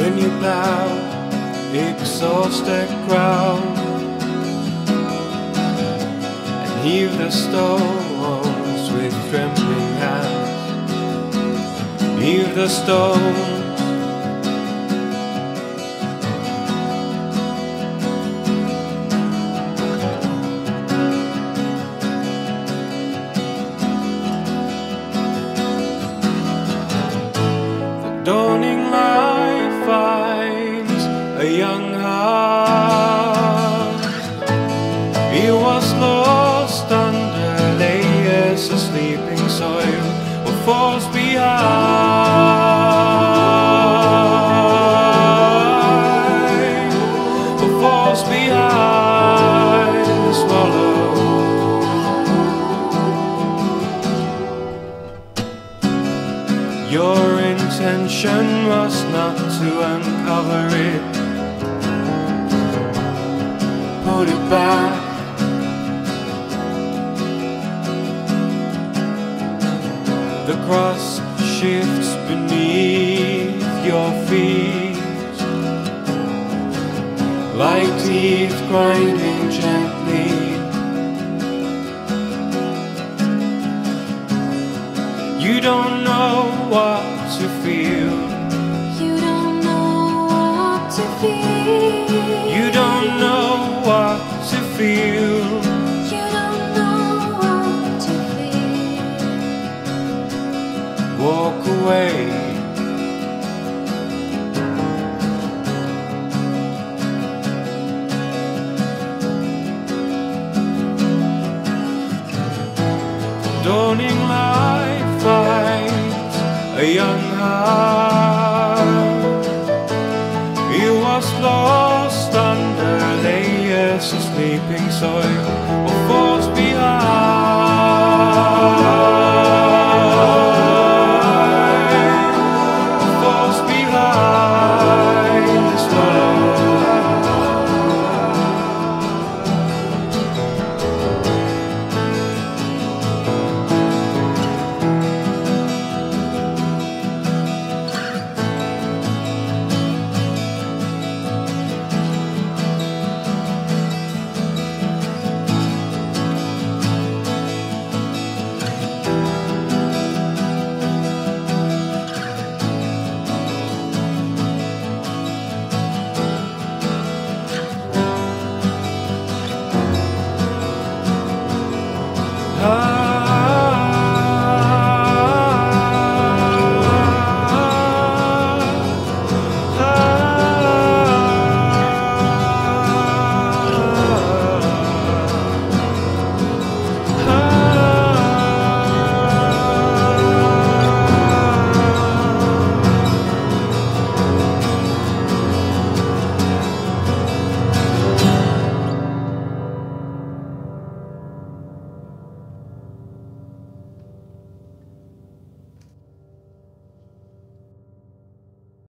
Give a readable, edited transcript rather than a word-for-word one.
when you plow exhausted ground and heave the stones with trembling hands. Heave the stones. Dawning light finds a young heart. He was lost under layers of sleeping soil, or falls behind, or falls behind the swallow. Your intention was not to uncover it. Put it back. The cross shifts beneath your feet, like teeth grinding gently. You don't know what to feel. You don't know what to feel. You don't know what to feel. You don't know what to feel. Walk away. Dawning light finds a young heart. He was lost under layers of sleeping soil, or falls behind, or falls behind the swallow.